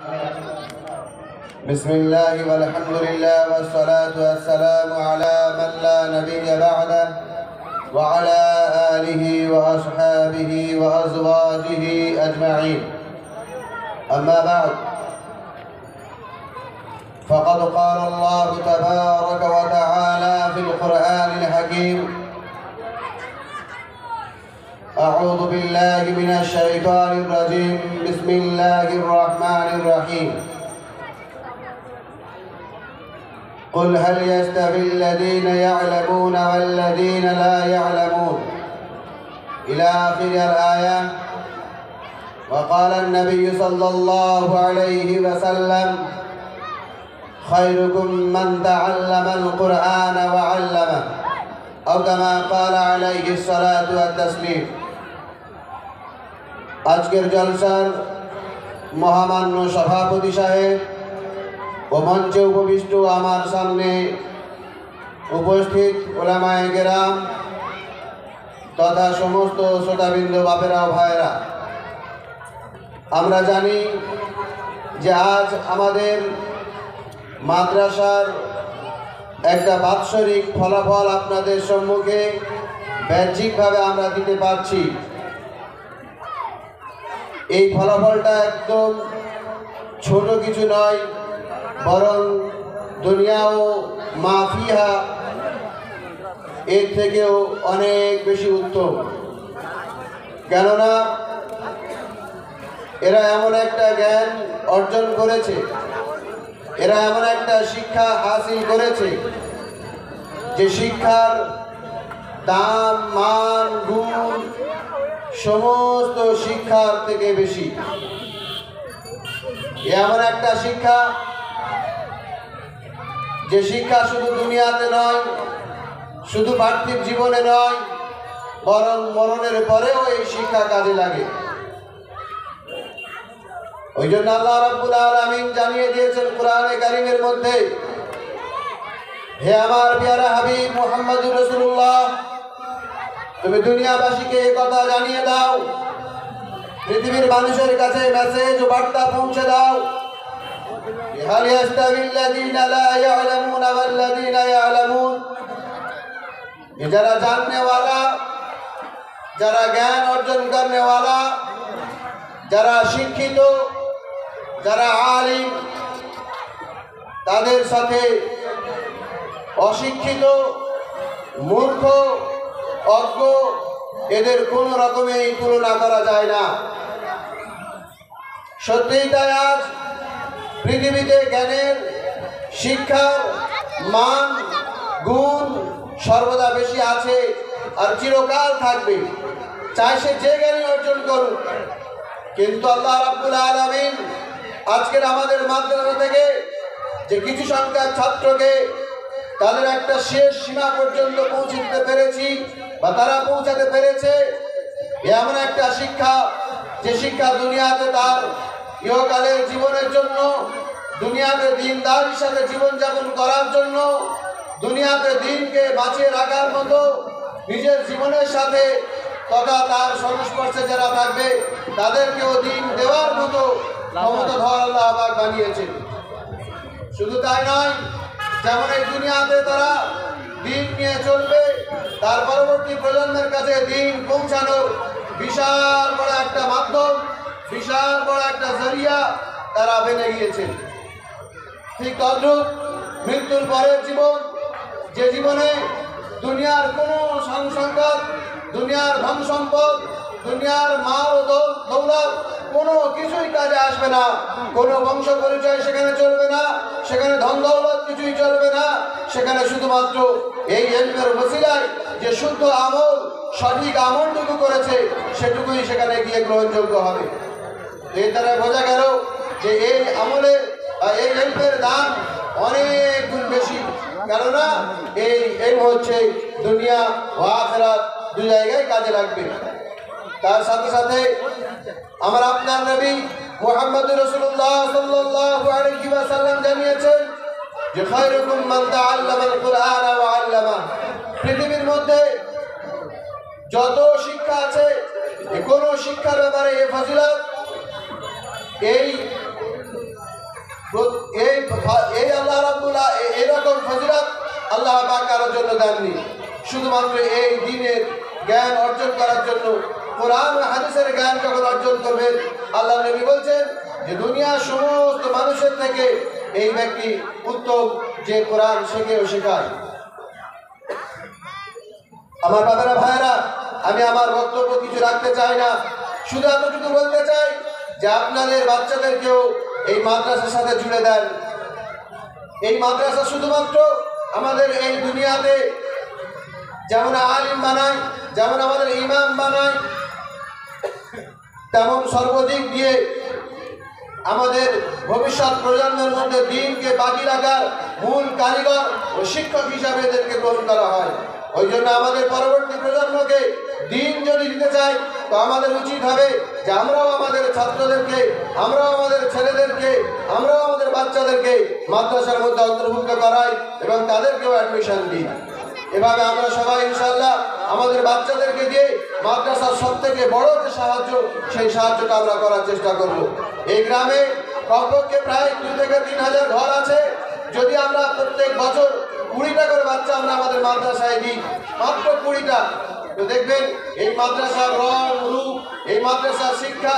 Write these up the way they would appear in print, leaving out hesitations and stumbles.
بسم الله والحمد لله والصلاة والسلام على من لا نبي بعده وعلى آله وأصحابه وأزواجه أجمعين. أما بعد، فقد قال الله تبارك وتعالى في القرآن الحكيم: أعوذ بالله من الشيطان الرجيم. بسم الله الرحمن الرحيم. قل هل يستوي الذين يعلمون والذين لا يعلمون إلى آخر الآية. وقال النبي صلى الله عليه وسلم: خيركم من تعلم القرآن وعلمه أو كما قال عليه الصلاة والتسليم। আজকের জলসার মহামান্য সভাপতি সাহেব ও মঞ্চে উপবিষ্ট আমার সামনে উপস্থিত উলামায়ে কেরাম তথা সমস্ত শ্রোতাবৃন্দ, বাপেরা ও ভাইয়েরা, আমরা জানি যে আজ আমাদের মাদ্রাসার একটা বাৎসরিক ফলাফল আপনাদের সম্মুখে বাহ্যিকভাবে আমরা দিতে পারছি। এই ফলাফলটা একদম ছোট কিছু নয়, বরং দুনিয়া ও মাফিহা এর থেকেও অনেক বেশি উত্তম। কেননা এরা এমন একটা জ্ঞান অর্জন করেছে, এরা এমন একটা শিক্ষা হাসিল করেছে যে শিক্ষার দাম, মান, গুণ সমস্ত শিক্ষার থেকে বেশি। এমন একটা শিক্ষা যে শিক্ষা শুধু দুনিয়াতে নয়, শুধু পার্থিব জীবনে নয়, বরং মরণের পরেও এই শিক্ষা কাজে লাগে। ওই জন্য আল্লাহ রাব্বুল আলামিন জানিয়ে দিয়েছেন কোরআনে কারীমের মধ্যে: হে আমার প্যারা হাবিব মুহাম্মদুর রাসূলুল্লাহ, তুমি দুনিয়াবাসীকে এই কথা জানিয়ে দাও, পৃথিবীর মানুষের কাছে মেসেজ ও বার্তা পৌঁছে দাও, হাল ইয়াস্তাবিল্লাযীনা লা ইয়ালামুনা ওয়াল্লাযীনা ইয়ালামুন। যারা জাননেওয়ালা, যারা জ্ঞান অর্জন করনেওয়ালা, যারা শিক্ষিত, যারা আলিম, তাদের সাথে অশিক্ষিত, মূর্খ, অজ্ঞ এদের কোন রকমেই তুলনা করা যায় না। সত্যিই তাই আজ পৃথিবীতে জ্ঞানের, শিক্ষার মান, গুণ সর্বদা বেশি আছে আর চিরকাল থাকবে, চাই সে যে জ্ঞানই অর্জন করুক। কিন্তু আল্লাহ রাব্বুল আলামিন আজকের আমাদের মাদ্রাসা থেকে যে কিছু সংখ্যক ছাত্রকে তাদের একটা শেষ সীমা পর্যন্ত পৌঁছে দিতে পেরেছি বা তারা পৌঁছাতে পেরেছে, এমন একটা শিক্ষা যে শিক্ষা দুনিয়াতে তার ইহকালের জীবনের জন্য, দুনিয়াতে দিনদার হিসাবে জীবনযাপন করার জন্য, দুনিয়াতে দিনকে বাঁচিয়ে রাখার মতো নিজের জীবনের সাথে তথা তার সংস্পর্শে যারা থাকবে তাদেরকেও দিন দেওয়ার মতো ক্ষমতাধর আল্লাহ পাক বানিয়েছে। শুধু তাই নয়, যেমন এই দুনিয়াতে তারা দিন নিয়ে চলবে, তার পরবর্তী প্রজন্মের কাছে দিন পৌঁছানোর বিশাল বড় একটা মাধ্যম, বিশাল বড় একটা জরিয়া তারা বেঁধে গিয়েছে। ঠিক তদ্রূপ মৃত্যুর পরের জীবন, যে জীবনে দুনিয়ার কোনো সংসদ, দুনিয়ার ধন সম্পদ, দুনিয়ার মাল ও দৌলত কোনো কিছুই কাজে আসবে না, কোনো বংশ পরিচয় সেখানে চলবে না, সেখানে ধন দৌলত কিছুই চলবে না, সেখানে শুধুমাত্র এই ইলমের ওসিলায় যে শুদ্ধ আমল, সঠিক আমলটুকু করেছে সেটুকুই সেখানে গিয়ে গ্রহণযোগ্য হবে। এর দ্বারা বোঝা গেল যে এই আমলের বা এই ইলমের দাম অনেক গুণ বেশি। কেননা এই ইলম হচ্ছে দুনিয়া ও আখিরাত দুই জায়গায় কাজে লাগবে। তার সাথে সাথে আমার আপনার নবী মুহাম্মদুর রাসূলুল্লাহ সাল্লাল্লাহু আলাইহি ওয়াসাল্লাম জানিয়েছেন যে খায়রুকুম মান তাআল্লামাল কুরআন ওয়া আল্লামা। পৃথিবীর মধ্যে যত শিক্ষা আছে, কোন শিক্ষার ব্যাপারে এই ফজিলত, এই আল্লাহ পাক কারোর জন্য দেননি, শুধুমাত্র এই দিনের জ্ঞান অর্জন করার জন্য। কোরআন ও হাদিসের জ্ঞান যখন অর্জন করবেন, আল্লাহ নবী বলছেন যে দুনিয়ার সমস্ত মানুষের থেকে এই ব্যক্তি উত্তম, যে কোরআন শেখে ও শেখায়। আমার বাবারা ভাইয়েরা, আমি আমার বক্তব্য কিছু রাখতে চাই না, শুধু এতটুকু বলতে চাই যে আপনাদের বাচ্চাদেরকেও এই মাদ্রাসার সাথে জুড়ে দেন। এই মাদ্রাসা শুধুমাত্র আমাদের এই দুনিয়াতে যেমন আলিম বানায়, যেমন আমাদের ইমাম বানায়, তেমন সর্বদিক দিয়ে আমাদের ভবিষ্যৎ প্রজন্মের মধ্যে দিনকে বাজি রাখার মূল কারিগর ও শিক্ষক হিসাবে এদেরকে গ্রহণ করা হয়। ওই জন্য আমাদের পরবর্তী প্রজন্মকে দিন যদি দিতে চাই, তো আমাদের উচিত হবে যে আমরাও আমাদের ছাত্রদেরকে, আমরাও আমাদের ছেলেদেরকে, আমরাও আমাদের বাচ্চাদেরকে মাদ্রাসার মধ্যে অন্তর্ভুক্ত করাই এবং তাদেরকেও অ্যাডমিশন দিই। এভাবে আমরা সবাই ইনশাআল্লাহ আমাদের বাচ্চাদেরকে দিয়ে মাদ্রাসার সব থেকে বড় যে সাহায্য, সেই সাহায্যটা আমরা করার চেষ্টা করব। এই গ্রামে কমপক্ষে প্রায় 2 থেকে 3 হাজার ঘর আছে। যদি আমরা প্রত্যেক বছর 20টা করে বাচ্চা আমরা আমাদের মাদ্রাসায় দিই, মাত্র 20টা, তো দেখবেন এই মাদ্রাসার রং রূপ, এই মাদ্রাসার শিক্ষা,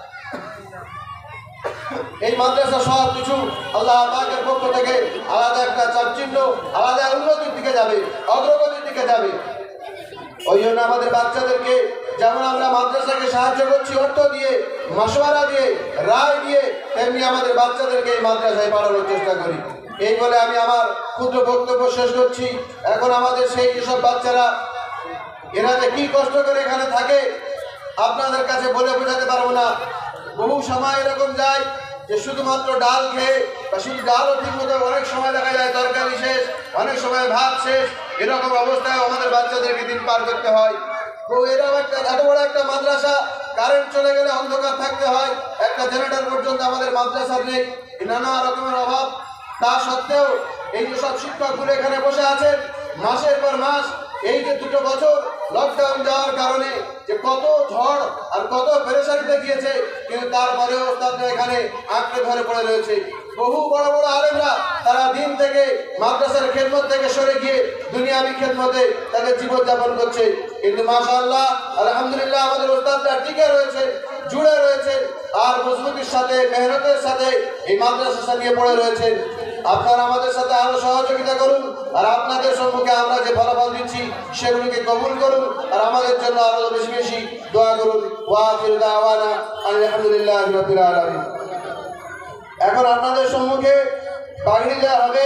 এই মাদ্রাসা সব কিছু আল্লাহ পাকের পক্ষ থেকে আলাদা একটা চাপচিহ্ন, আলাদা উন্নতির দিকে যাবে, অগ্রগতির দিকে যাবে। ওই জন্য আমাদের বাচ্চাদেরকে যেমন আমরা মাদ্রাসাকে সাহায্য করছি অর্থ দিয়ে, মশওয়ারা দিয়ে, রায় দিয়ে, তেমনি আমাদের বাচ্চাদেরকে এই মাদ্রাসায় পড়ানোর চেষ্টা করি। এই বলে আমি আমার ক্ষুদ্র বক্তব্য শেষ করছি। এখন আমাদের সেই যেসব বাচ্চারা, এরা যে কি কষ্ট করে এখানে থাকে আপনাদের কাছে বলে বোঝাতে পারবো না। বহু সময় এরকম যায় যে শুধুমাত্র ডাল খেয়ে, বা শুধু ডালও ঠিক মতো, অনেক সময় দেখা যায় তরকারি শেষ, অনেক সময় ভাত শেষ, এরকম অবস্থায় আমাদের বাচ্চাদেরকে দিন পার করতে হয়। তো এরকম একটা এত বড় একটা মাদ্রাসা, কারেন্ট চলে গেলে অন্ধকার থাকতে হয়, একটা জেনারেটর পর্যন্ত আমাদের মাদ্রাসার নেই, নানা রকমের অভাব। তা সত্ত্বেও এই যে সব শিক্ষকগুলো এখানে বসে আছেন, মাসের পর মাস, এই যে 2 বছর লকডাউন যাওয়ার কারণে যে কত ঝড় আর কত পেরেশানিতে গিয়েছে, কিন্তু তারপরেও তারা এখানে আঁকড়ে ধরে পড়ে রয়েছে। বহু বড় বড় আলেমরা তারা দিন থেকে মাদ্রাসার খেদমত থেকে সরে গিয়ে দুনিয়াবি খেদমতে তাদের জীবনযাপন করছে। কিন্তু মাশাআল্লাহ, আলহামদুলিল্লাহ, আমাদের ওস্তাদরা টিকে রয়েছে, জুড়ে রয়েছে, আর মজবুতির সাথে, মেহনতের সাথে এই মাদ্রাসা নিয়ে পড়ে রয়েছেন। আপনারা আমাদের সাথে আরো সহযোগিতা করুন, আর আপনাদের সম্মুখে আমরা যে ফলাফল দিচ্ছি সেগুলিকে কবুল করুন, আর আমাদের জন্য আরো বেশি বেশি দোয়া করুন। ওয়া আখিরু দাওয়ানা আলহামদুলিল্লাহি রাব্বিল আলামিন। এখন আপনাদের সম্মুখে পাগড়ি দেওয়া হবে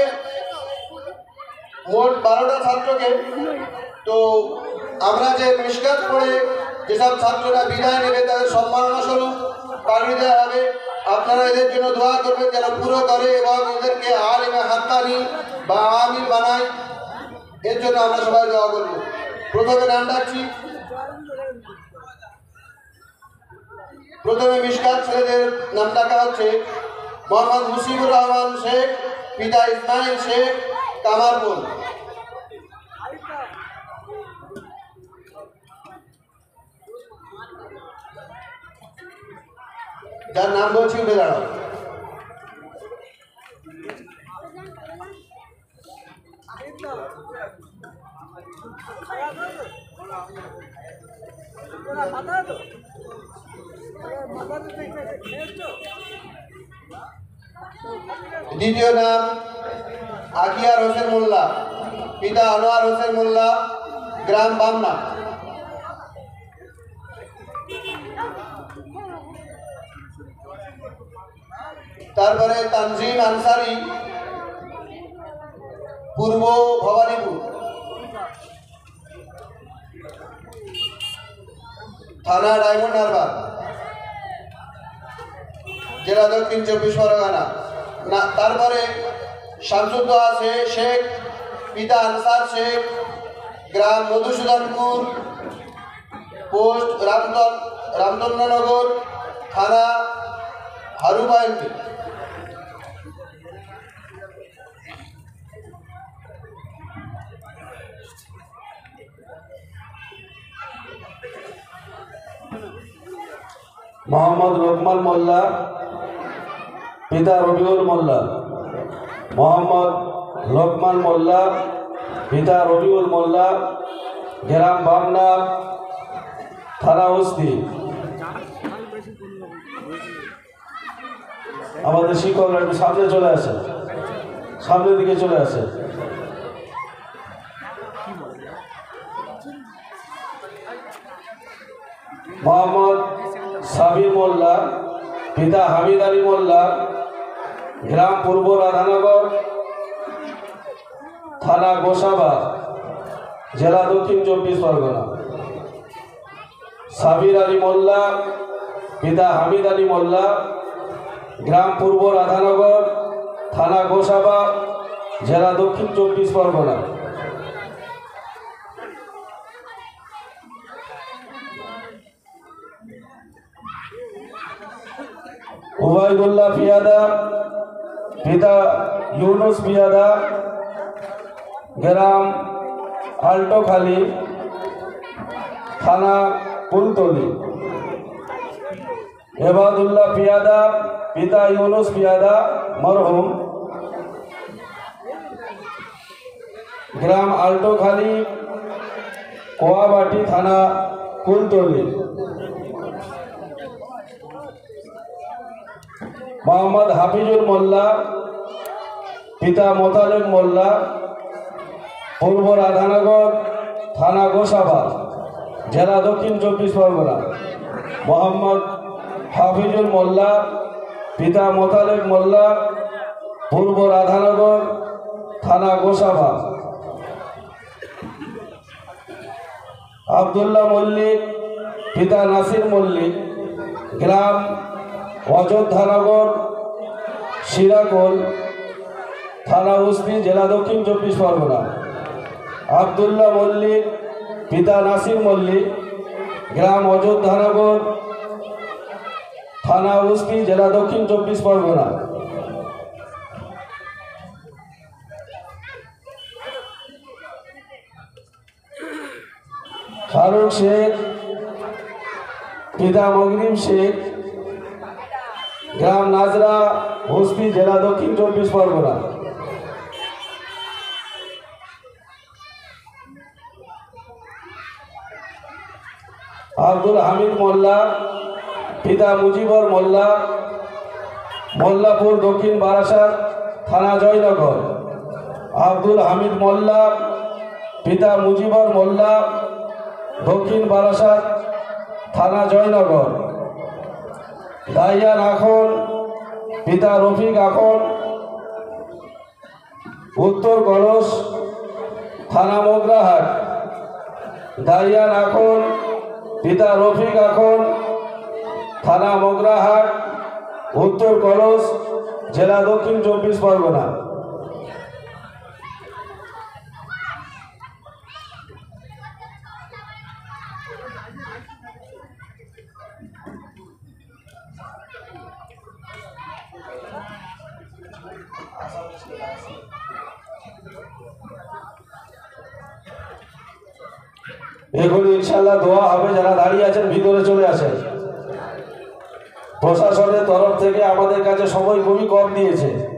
মোট 12টা ছাত্রকে। তো আমরা যে মিশকাত পড়ে যেসব ছাত্ররা বিদায় নেবে তাদের সম্মাননা স্বরূপ পাগড়ি দেওয়া হবে। আপনারা এদের জন্য দোয়া করবেন যেন পুরো করে এবং এদেরকে আলিমে হাক্কানি বা আমিল বানায়, এর জন্য আমরা সবাই দোয়া করব। প্রথমে নাম ডাকছি। প্রথমে মিশকাত ছেলেদের নাম ডাকা হচ্ছে মোহাম্মদ মুসিবুর রহমান শেখ, পিতা ইসমাইল শেখ, কামারপুর। যার নাম বলছি উঠে দাঁড়াও। দ্বিতীয় নাম আকিয়ার হোসেন মোল্লা, পিতা আনোয়ার হোসেন মোল্লা, গ্রাম বামনা। তারপরে তানজিম আনসারি, পূর্ব ভবানীপুর, থানা ডায়মন্ড হারবার, জেলা দক্ষিণ 24 পরগনা। তারপরে শামসুদ্দোহা শেখ, পিতা আনসার শেখ, গ্রাম মধুসূদনপুর, পোস্ট রামচন্দ্রনগর, থানা হারুবা এমপি। মোহাম্মদ লোকমান মোল্লা, পিতা রবিউল মোল্লা। মোহাম্মদ লোকমান মোল্লা, পিতা রবিউল মোল্লা, গ্রাম বামনা, থানা উস্তি। আমাদের শিক্ষকরা একটু সামনে চলে আসে, সামনের দিকে চলে আসে। মোহাম্মদ সাবির মোল্লা, পিতা হামিদ আলী মোল্লা, গ্রাম পূর্ব রাধানগর, থানা গোসাবা, জেলা দক্ষিণ 24 পরগনা। সাবির আলী মোল্লা, পিতা হামিদ আলী মোল্লা, গ্রাম পূর্ব রাধানগর, থানা গোসাবা, জেলা দক্ষিণ 24 পরগনা। উবাইদুল্লাহ পিয়াদা, পিতা ইউনুস পিয়াদা, গ্রাম আল্টোখালী, থানা কুলতলি। এবাদুল্লাহ পিয়াদা, পিতা ইউনুস পিয়াদা মরহুম, গ্রাম আল্টোখালী, কোয়াবাটি, থানা কুলতলি। মোহাম্মদ হাফিজুল মোল্লা, পিতা মোতালেব মোল্লা, পূর্ব রাধানগর, থানা গোসাবা, জেলা দক্ষিণ 24 পরগনা। মোহাম্মদ হাফিজুল মোল্লা, পিতা মোতালেব মোল্লা, পূর্ব রাধানগর, থানা গোসাবা। আবদুল্লাহ মল্লিক, পিতা নাসির মল্লিক, গ্রাম অযোধ্যানগর, শিরাকোল, থানা উস্তি, জেলা দক্ষিণ 24 পরগনা। আবদুল্লাহ মল্লিক, পিতা নাসির মল্লিক, গ্রাম অযোধ্যানগর, থানা উস্তি, জেলা দক্ষিণ 24 পরগনা। ফারুক শেখ, পিতা মগরিম শেখ, গ্রাম নাজরা, বস্তি, জেলা দক্ষিণ 24 পরগনা। আব্দুল হামিদ মোল্লা, পিতা মুজিবর মোল্লা, মোল্লাপুর, দক্ষিণ বারাসাত, থানা জয়নগর। আব্দুল হামিদ মোল্লা, পিতা মুজিবর মোল্লা, দক্ষিণ বারাসাত, থানা জয়নগর। দাইয়ান আখন, পিতা রফিক আখন, উত্তর কলস, থানা মোগরাহাট। দাইয়ান আখন, পিতা রফিক আখন, থানা মোগরাহাট, উত্তর কলস, জেলা দক্ষিণ 24 পরগনা। এখন ইনশাল্লাহ দোয়া হবে। যারা দাঁড়িয়ে আছেন ভিতরে চলে আসেন। প্রশাসনের তরফ থেকে আমাদের কাছে সময় খুবই কম দিয়েছে।